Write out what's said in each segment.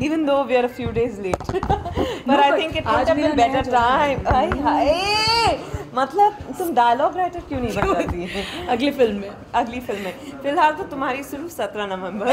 even though we are a few days late. But I think it would have been better time. मतलब तुम dialogue writer क्यों नहीं बन जाती अगली फिल्म में फिलहाल तो तुम्हारी शुरू 17 नवंबर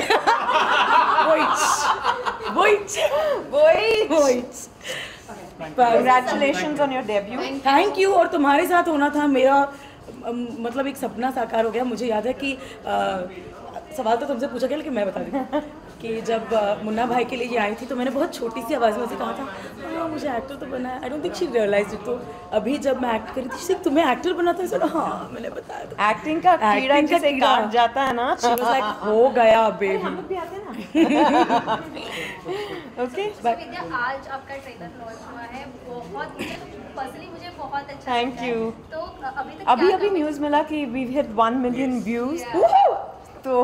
Congratulations on your debut. Thank you. और तुम्हारे साथ होना था मेरा मतलब एक सपना साकार हो गया। मुझे याद है कि सवाल तो तुमसे पूछा गया लेकिन मैं बता दूँ कि जब मुन्ना भाई के लिए ये आई थी तो मैंने बहुत छोटी सी आवाज़ में उसे कहा था मुझे एक्टर तो बना है। I don't think she realised it. तो अभी जब मैं एक्ट करी थी सिर्फ तुम्हें एक्टर बना था सर। हाँ मैंने बताया तो एक्टिंग का कीड़ा जैसे काट जाता है ना। शी वाज लाइक हो गया बेबी। हम लोग भी आते हैं ना। ओके विद्या आज आपका ट्रेलर लॉन्च हुआ है। बहुत पर्सनली मुझे बहुत अच्छा थैंक यू। तो अभी न्यूज़ मिला कि वी हिट 1 मिलियन व्यूज। तो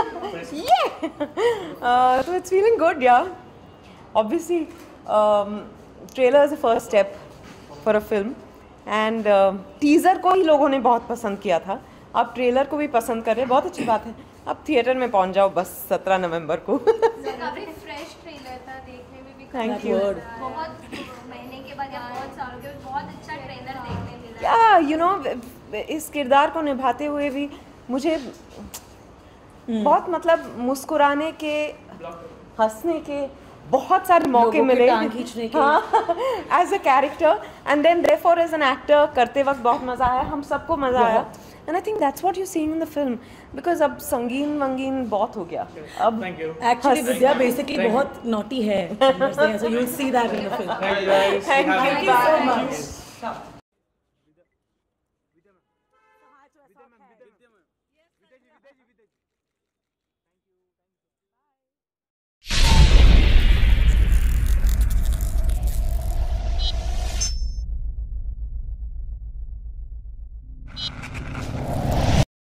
so it's feeling good, yeah. Obviously, trailer is the first step for a film, and teaser को ही लोगों ने बहुत पसंद किया था। अब ट्रेलर को भी पसंद कर रहे हैं, बहुत अच्छी बात है। अब थिएटर में पहुंच जाओ बस 17 नवंबर को। काफी फ्रेश ट्रेलर था, देखने में भी थैंक यू। बहुत महीने के बाद या बहुत सालों के बाद बहुत अच्छा ट्रेलर देखने मिला। क्या यू नो इस किरदार को निभाते हुए भी मुझे बहुत मतलब मुस्कुराने के, हंसने के बहुत सारे मौके मिले खींचने के as a character, and then therefore as an actor करते वक्त बहुत मज़ा आया। हम सबको मज़ा आया, and I think that's what you seeing in the film, because अब संगीन वंगीन बहुत हो गया। अब एक्चुअली विद्या बेसिकली बहुत नॉटी है, so you will see that in the film. Thank you so much.